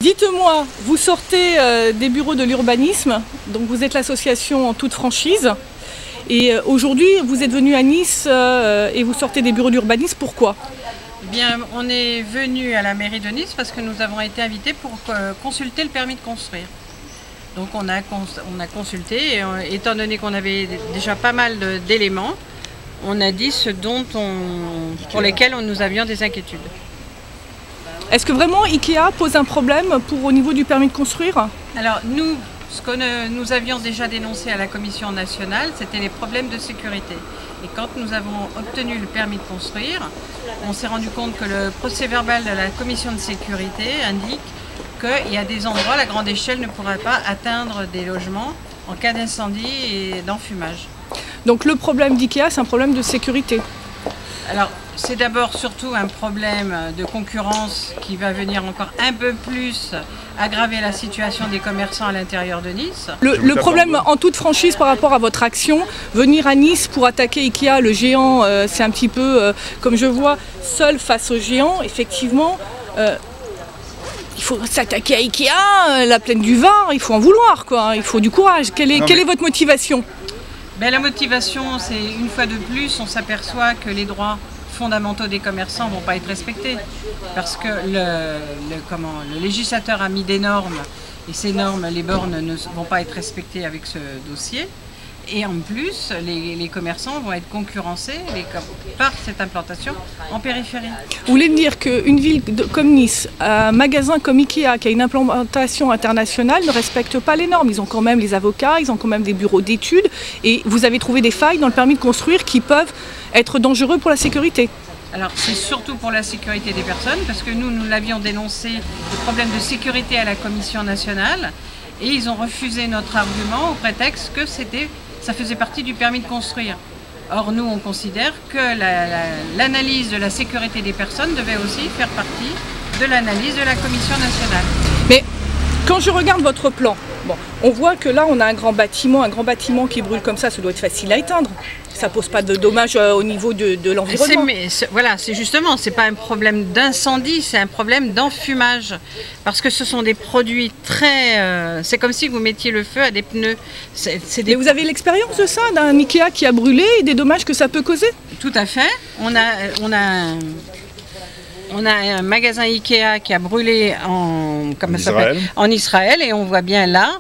Dites-moi, vous sortez des bureaux de l'urbanisme, donc vous êtes l'association en toute franchise, et aujourd'hui vous êtes venu à Nice et vous sortez des bureaux d'urbanisme, pourquoi? Bien, on est venu à la mairie de Nice parce que nous avons été invités pour consulter le permis de construire. Donc on a consulté et étant donné qu'on avait déjà pas mal d'éléments, on a dit ce pour lesquels nous avions des inquiétudes. Est-ce que vraiment Ikea pose un problème au niveau du permis de construire? Alors nous, ce que nous avions déjà dénoncé à la commission nationale, c'était les problèmes de sécurité. Et quand nous avons obtenu le permis de construire, on s'est rendu compte que le procès-verbal de la commission de sécurité indique qu'il y a des endroits, la grande échelle ne pourra pas atteindre des logements en cas d'incendie et d'enfumage. Donc le problème d'Ikea, c'est un problème de sécurité? Alors, c'est d'abord surtout un problème de concurrence qui va venir encore un peu plus aggraver la situation des commerçants à l'intérieur de Nice. Le problème en toute franchise par rapport à votre action, venir à Nice pour attaquer Ikea, le géant, c'est un petit peu, comme je vois, seul face au géant, effectivement. Il faut s'attaquer à Ikea, la plaine du Var, il faut en vouloir, quoi. Il faut du courage. Quelle est votre motivation? La motivation, c'est une fois de plus, on s'aperçoit que les droits fondamentaux des commerçants ne vont pas être respectés. Parce que le législateur a mis des normes, et ces normes, les bornes ne vont pas être respectées avec ce dossier. Et en plus, les commerçants vont être concurrencés par cette implantation en périphérie. Vous voulez dire qu'une ville comme Nice, un magasin comme Ikea qui a une implantation internationale ne respecte pas les normes? Ils ont quand même les avocats, ils ont quand même des bureaux d'études et vous avez trouvé des failles dans le permis de construire qui peuvent être dangereux pour la sécurité. Alors c'est surtout pour la sécurité des personnes parce que nous l'avions dénoncé, le problème de sécurité à la commission nationale et ils ont refusé notre argument au prétexte que ça faisait partie du permis de construire. Or, nous, on considère que l'analyse de la sécurité des personnes devait aussi faire partie de l'analyse de la Commission nationale. Mais quand je regarde votre plan, on voit que là, on a un grand bâtiment qui brûle comme ça doit être facile à éteindre. Ça ne pose pas de dommages au niveau de l'environnement. Voilà, c'est justement, c'est pas un problème d'incendie, c'est un problème d'enfumage. Parce que ce sont des produits très... c'est comme si vous mettiez le feu à des pneus. Mais vous avez l'expérience de ça, d'un Ikea qui a brûlé et des dommages que ça peut causer? Tout à fait. On a un magasin Ikea qui a brûlé en Israël et on voit bien là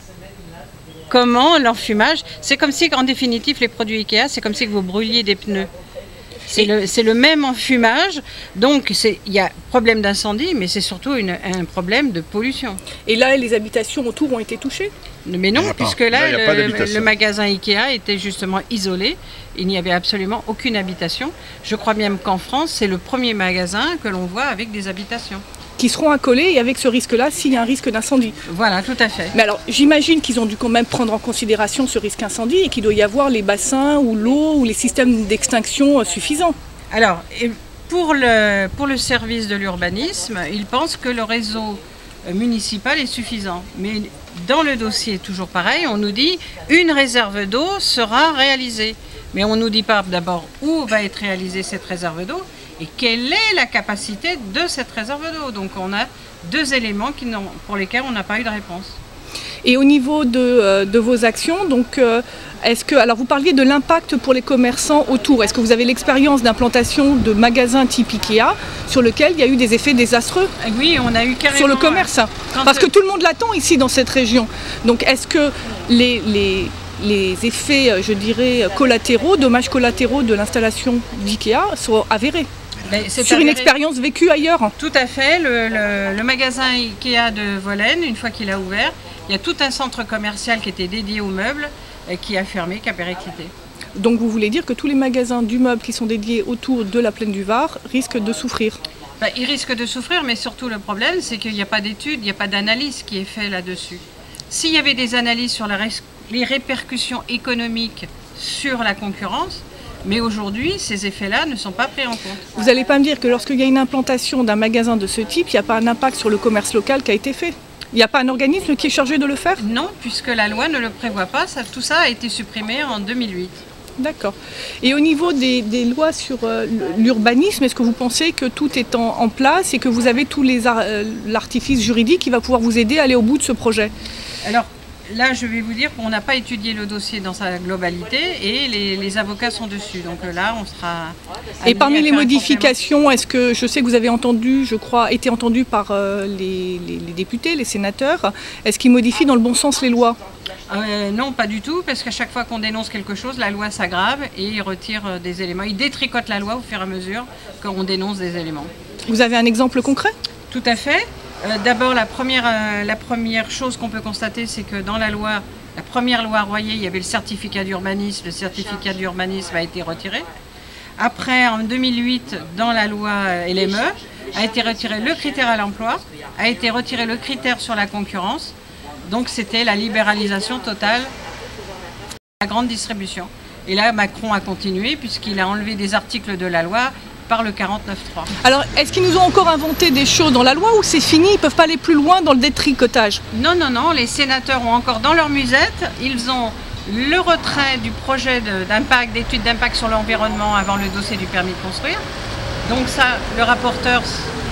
comment l'enfumage, c'est comme si en définitive les produits Ikea, c'est comme si vous brûliez des pneus. C'est le même enfumage, donc il y a problème d'incendie, mais c'est surtout un problème de pollution. Et là, les habitations autour ont été touchées? Mais non, puisque là le magasin Ikea était justement isolé, il n'y avait absolument aucune habitation. Je crois bien qu'en France, c'est le premier magasin que l'on voit avec des habitations. Qui seront accolés et avec ce risque-là s'il y a un risque d'incendie. Voilà, tout à fait. Mais alors, j'imagine qu'ils ont dû quand même prendre en considération ce risque incendie et qu'il doit y avoir les bassins ou l'eau ou les systèmes d'extinction suffisants. Alors, pour le service de l'urbanisme, ils pensent que le réseau municipal est suffisant. Mais dans le dossier, toujours pareil, on nous dit une réserve d'eau sera réalisée. Mais on ne nous dit pas d'abord où va être réalisée cette réserve d'eau et quelle est la capacité de cette réserve d'eau. Donc on a deux éléments pour lesquels on n'a pas eu de réponse. Et au niveau de vos actions, donc, alors vous parliez de l'impact pour les commerçants autour. Est-ce que vous avez l'expérience d'implantation de magasins type Ikea sur lequel il y a eu des effets désastreux? Oui, on a eu carrément... Sur le commerce, parce que tout le monde l'attend ici dans cette région. Donc est-ce que les effets, je dirais, collatéraux, dommages collatéraux de l'installation d'Ikea sont avérés? Sur une expérience vécue ailleurs? Tout à fait. Le magasin Ikea de Volaine, une fois qu'il a ouvert, il y a tout un centre commercial qui était dédié aux meubles qui a fermé, qui a périclité. Donc vous voulez dire que tous les magasins du meuble qui sont dédiés autour de la plaine du Var risquent de souffrir? Ils risquent de souffrir, mais surtout le problème, c'est qu'il n'y a pas d'études, il n'y a pas d'analyse qui est faite là-dessus. S'il y avait des analyses sur les répercussions économiques sur la concurrence, mais aujourd'hui, ces effets-là ne sont pas pris en compte. Vous n'allez pas me dire que lorsqu'il y a une implantation d'un magasin de ce type, il n'y a pas un impact sur le commerce local qui a été fait? Il n'y a pas un organisme qui est chargé de le faire? Non, puisque la loi ne le prévoit pas. Tout ça a été supprimé en 2008. D'accord. Et au niveau des lois sur l'urbanisme, est-ce que vous pensez que tout est en place et que vous avez tous l'artifice juridique qui va pouvoir vous aider à aller au bout de ce projet? Alors là, je vais vous dire qu'on n'a pas étudié le dossier dans sa globalité et les avocats sont dessus. Donc là, on sera... Et parmi les modifications, est-ce que, je sais que vous avez entendu, je crois, été entendu par les députés, les sénateurs, est-ce qu'ils modifient dans le bon sens les lois? Non, pas du tout, parce qu'à chaque fois qu'on dénonce quelque chose, la loi s'aggrave et ils retirent des éléments. Ils détricotent la loi au fur et à mesure qu'on dénonce des éléments. Vous avez un exemple concret? Tout à fait. D'abord, la première chose qu'on peut constater, c'est que dans la première loi Royer, il y avait le certificat d'urbanisme. Le certificat d'urbanisme a été retiré. Après, en 2008, dans la loi LME, a été retiré le critère à l'emploi, a été retiré le critère sur la concurrence. Donc c'était la libéralisation totale de la grande distribution. Et là, Macron a continué puisqu'il a enlevé des articles de la loi par le 49.3. Alors, est-ce qu'ils nous ont encore inventé des choses dans la loi ou c'est fini, ils ne peuvent pas aller plus loin dans le détricotage? Non, non, non, les sénateurs ont encore dans leur musette, ils ont le retrait du projet d'impact, d'études d'impact sur l'environnement avant le dossier du permis de construire. Donc ça, le rapporteur...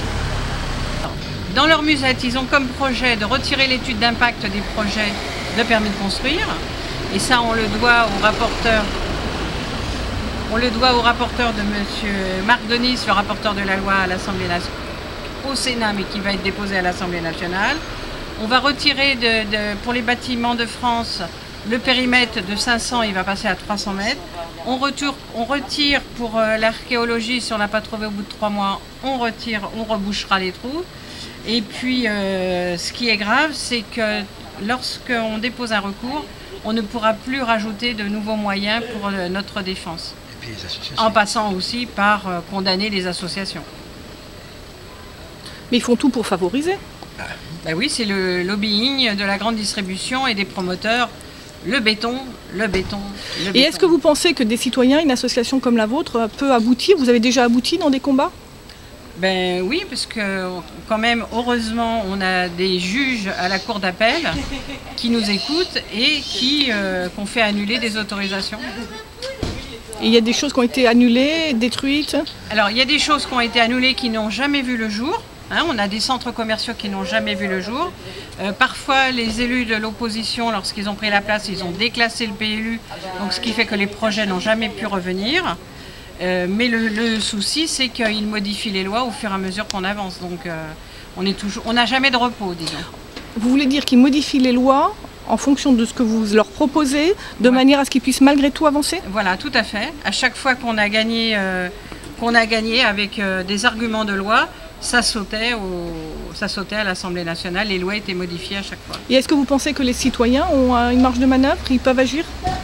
Dans leur musette, ils ont comme projet de retirer l'étude d'impact des projets de permis de construire. Et ça, on le doit au rapporteur. On le doit au rapporteur de M. Marc Denis, le rapporteur de la loi à l'Assemblée nationale, au Sénat, mais qui va être déposé à l'Assemblée nationale. On va retirer pour les bâtiments de France le périmètre de 500, il va passer à 300 mètres. On retire pour l'archéologie, si on n'a pas trouvé au bout de 3 mois, on rebouchera les trous. Et puis, ce qui est grave, c'est que lorsqu'on dépose un recours, on ne pourra plus rajouter de nouveaux moyens pour notre défense. Et puis les associations. En passant aussi par condamner les associations. Mais ils font tout pour favoriser. Ben oui, c'est le lobbying de la grande distribution et des promoteurs. Le béton, le béton, le béton. Et est-ce que vous pensez que des citoyens, une association comme la vôtre, peut aboutir? Vous avez déjà abouti dans des combats? Ben oui, parce que quand même, heureusement, on a des juges à la cour d'appel qui nous écoutent et qui ont fait annuler des autorisations. Et il y a des choses qui ont été annulées, détruites? Alors, il y a des choses qui ont été annulées qui n'ont jamais vu le jour. Hein, on a des centres commerciaux qui n'ont jamais vu le jour. Parfois, les élus de l'opposition, lorsqu'ils ont pris la place, ils ont déclassé le PLU, donc ce qui fait que les projets n'ont jamais pu revenir. Mais le souci, c'est qu'ils modifient les lois au fur et à mesure qu'on avance. Donc, on n'a jamais de repos, disons. Vous voulez dire qu'ils modifient les lois en fonction de ce que vous leur proposez, de manière à ce qu'ils puissent malgré tout avancer? Voilà, tout à fait. À chaque fois qu'on a gagné avec des arguments de loi, ça sautait à l'Assemblée nationale, les lois étaient modifiées à chaque fois. Et est-ce que vous pensez que les citoyens ont une marge de manœuvre, ils peuvent agir?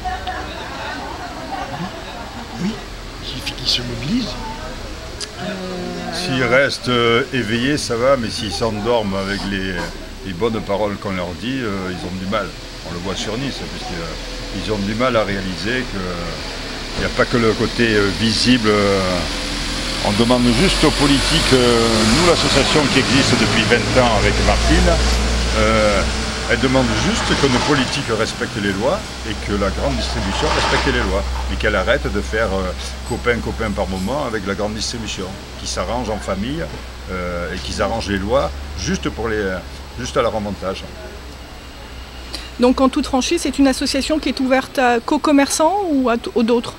Oui, il suffit qu'ils se mobilisent. S'ils restent éveillés, ça va, mais s'ils s'endorment avec les bonnes paroles qu'on leur dit, ils ont du mal. On le voit sur Nice, puisqu'ils ont du mal à réaliser qu'il n'y a pas que le côté visible. On demande juste aux politiques, nous l'association qui existe depuis 20 ans avec Martine, elle demande juste que nos politiques respectent les lois et que la grande distribution respecte les lois. Et qu'elle arrête de faire copain par moment avec la grande distribution, qui s'arrange en famille et qu'ils arrangent les lois juste à leur avantage. Donc en toute franchise, c'est une association qui est ouverte qu'aux commerçants ou à d'autres?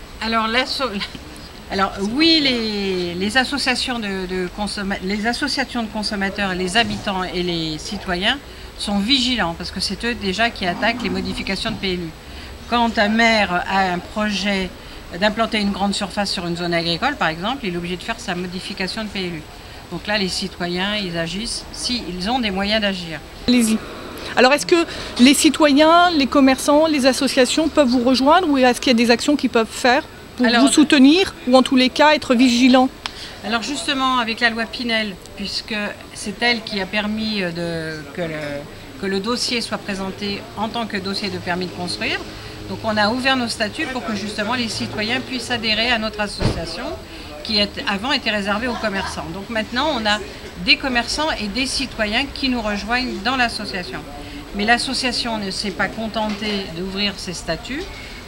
Alors oui, les associations de consommateurs, les habitants et les citoyens sont vigilants parce que c'est eux déjà qui attaquent les modifications de PLU. Quand un maire a un projet d'implanter une grande surface sur une zone agricole, par exemple, il est obligé de faire sa modification de PLU. Donc là, les citoyens, ils agissent s'ils ont des moyens d'agir. Allez-y. Alors est-ce que les citoyens, les commerçants, les associations peuvent vous rejoindre ou est-ce qu'il y a des actions qu'ils peuvent faire pour vous soutenir ou en tous les cas être vigilants? Alors justement avec la loi Pinel, puisque c'est elle qui a permis que le dossier soit présenté en tant que dossier de permis de construire, donc on a ouvert nos statuts pour que justement les citoyens puissent adhérer à notre association qui avant était réservée aux commerçants. Donc maintenant on a des commerçants et des citoyens qui nous rejoignent dans l'association. Mais l'association ne s'est pas contentée d'ouvrir ses statuts.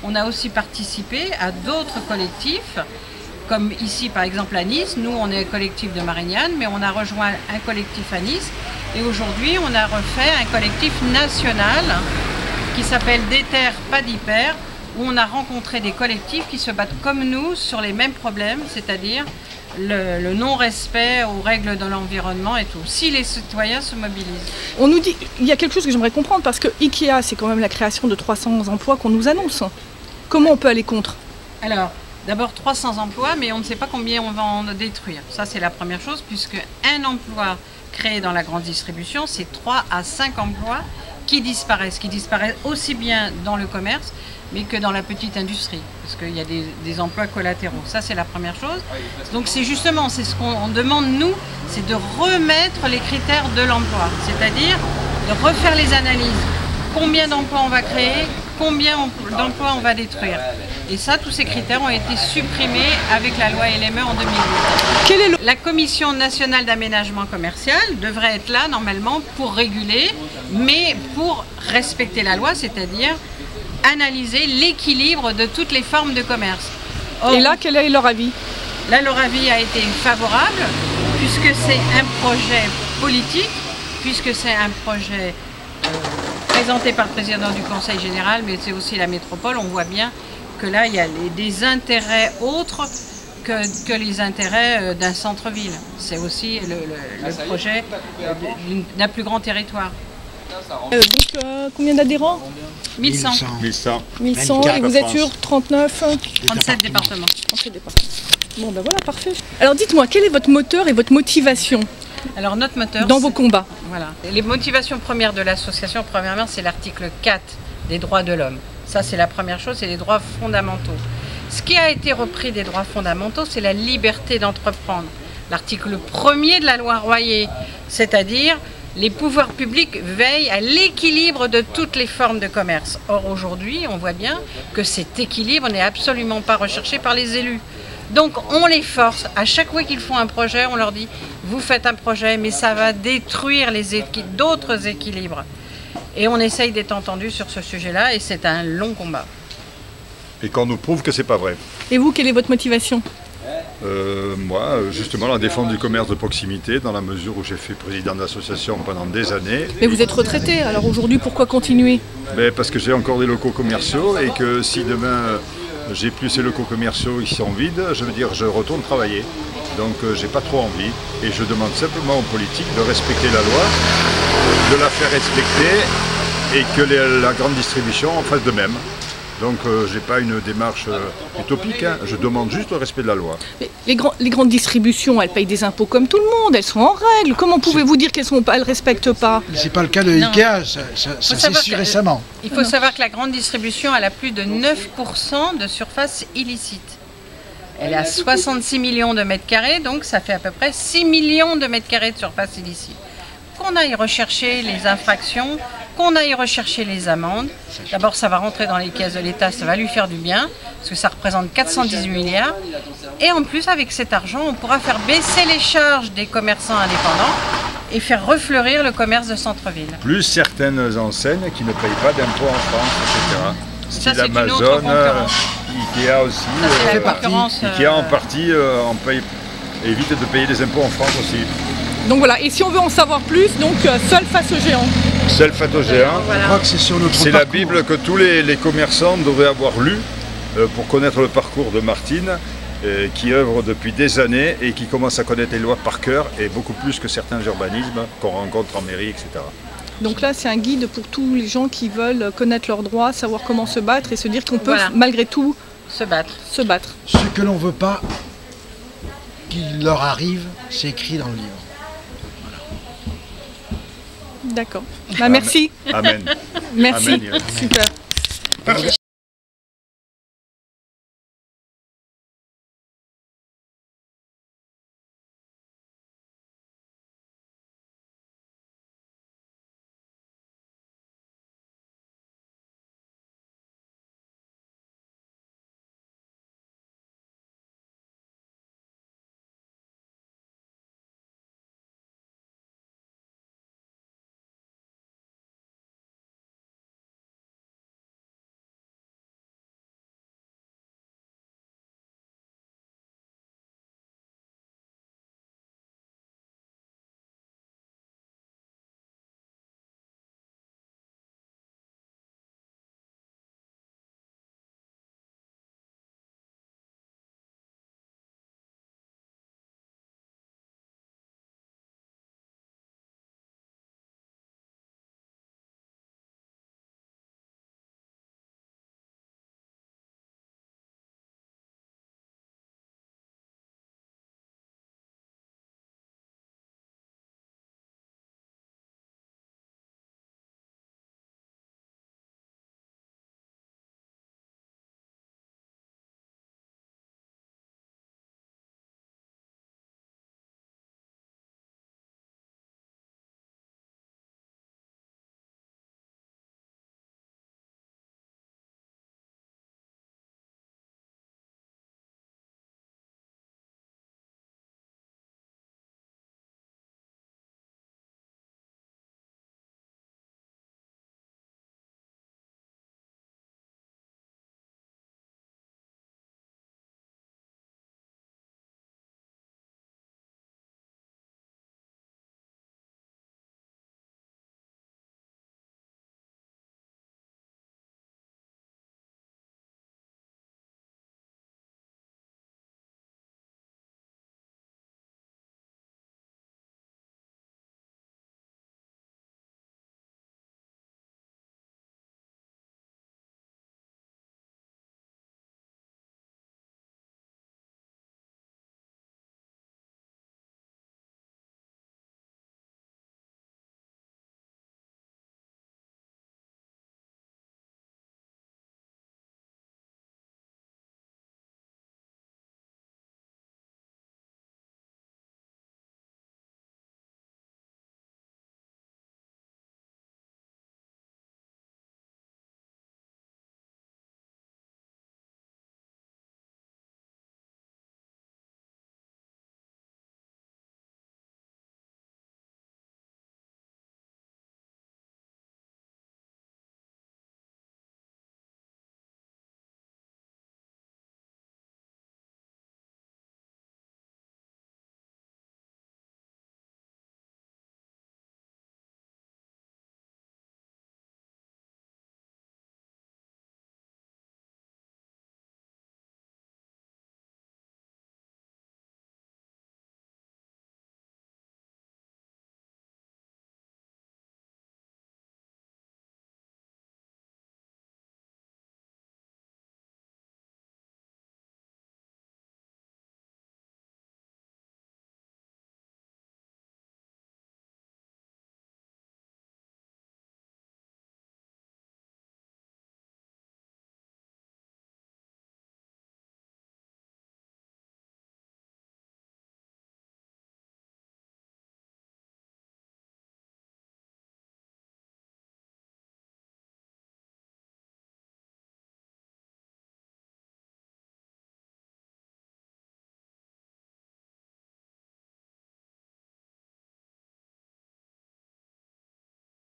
on a aussi participé à d'autres collectifs, comme ici par exemple à Nice. Nous on est un collectif de Marignane, mais on a rejoint un collectif à Nice. Et aujourd'hui on a refait un collectif national qui s'appelle Des terres, pas d'hyper, où on a rencontré des collectifs qui se battent comme nous sur les mêmes problèmes, c'est-à-dire le non-respect aux règles de l'environnement et tout, si les citoyens se mobilisent. On nous dit, il y a quelque chose que j'aimerais comprendre, parce que IKEA, c'est quand même la création de 300 emplois qu'on nous annonce. Comment on peut aller contre? Alors, d'abord 300 emplois, mais on ne sait pas combien on va en détruire. Ça, c'est la première chose, puisque un emploi créé dans la grande distribution, c'est 3 à 5 emplois qui disparaissent aussi bien dans le commerce, mais que dans la petite industrie, parce qu'il y a des emplois collatéraux. Ça, c'est la première chose. Donc c'est justement, c'est ce qu'on demande, nous, c'est de remettre les critères de l'emploi, c'est-à-dire de refaire les analyses. Combien d'emplois on va créer, combien d'emplois on va détruire. Et ça, tous ces critères ont été supprimés avec la loi LME en 2008. La Commission nationale d'aménagement commercial devrait être là, normalement, pour réguler, mais pour respecter la loi, c'est-à-dire analyser l'équilibre de toutes les formes de commerce. Or, et là, quel est leur avis? Là, leur avis a été favorable, puisque c'est un projet politique, puisque c'est un projet présenté par le président du Conseil général, mais c'est aussi la métropole. On voit bien que là, il y a des intérêts autres que les intérêts d'un centre-ville. C'est aussi le projet d'un plus grand territoire. Combien d'adhérents? 1100. 1100, et vous êtes sur 37 départements. 37 départements. Bon ben voilà, parfait. Alors dites-moi, quel est votre moteur et votre motivation? Alors notre moteur dans vos combats? Voilà. Les motivations premières de l'association, premièrement, c'est l'article 4 des droits de l'homme. Ça, c'est la première chose, c'est les droits fondamentaux. Ce qui a été repris des droits fondamentaux, c'est la liberté d'entreprendre. L'article 1er de la loi Royer, c'est-à-dire les pouvoirs publics veillent à l'équilibre de toutes les formes de commerce. Or, aujourd'hui, on voit bien que cet équilibre n'est absolument pas recherché par les élus. Donc, on les force. À chaque fois qu'ils font un projet, on leur dit « Vous faites un projet, mais ça va détruire d'autres équilibres. » Et on essaye d'être entendu sur ce sujet-là, et c'est un long combat. Et qu'on nous prouve que c'est pas vrai. Et vous, quelle est votre motivation? Moi, justement, la défense du commerce de proximité, dans la mesure où j'ai fait président d'association pendant des années. Mais vous êtes retraité, alors aujourd'hui, pourquoi continuer? Parce que j'ai encore des locaux commerciaux et que si demain j'ai plus ces locaux commerciaux, ils sont vides, je veux dire, je retourne travailler. Donc j'ai pas trop envie et je demande simplement aux politiques de respecter la loi, de la faire respecter et que la grande distribution en fasse de même. Donc j'ai pas une démarche utopique, hein. Je demande juste le respect de la loi. Mais les grandes distributions, elles payent des impôts comme tout le monde, elles sont en règle. Comment pouvez-vous dire qu'elles ne respectent pas? C'est pas le cas de IKEA, ça s'est su récemment. Il faut savoir que la grande distribution elle a plus de 9% de surface illicite. Elle est à 66 millions de mètres carrés, donc ça fait à peu près 6 millions de mètres carrés de surface illicite. Qu'on aille rechercher les infractions, qu'on aille rechercher les amendes. D'abord, ça va rentrer dans les caisses de l'État, ça va lui faire du bien, parce que ça représente 418 milliards. Et en plus, avec cet argent, on pourra faire baisser les charges des commerçants indépendants et faire refleurir le commerce de centre-ville. Plus certaines enseignes qui ne payent pas d'impôts en France, etc. Ça, c'est une autre concurrence. IKEA aussi. Ça, la concurrence, IKEA en partie évite de payer des impôts en France aussi. Donc voilà, et si on veut en savoir plus, donc seul face aux géants. Seul face aux géants. Je crois que c'est sur notre C'est la Bible que tous les commerçants devraient avoir lu pour connaître le parcours de Martine, qui œuvre depuis des années et qui commence à connaître les lois par cœur, et beaucoup plus que certains urbanismes qu'on rencontre en mairie, etc. Donc là, c'est un guide pour tous les gens qui veulent connaître leurs droits, savoir comment se battre et se dire qu'on peut malgré tout se battre. Ce que l'on ne veut pas qu'il leur arrive, c'est écrit dans le livre. D'accord. Bah, merci. Amen. Merci. Amen. Super.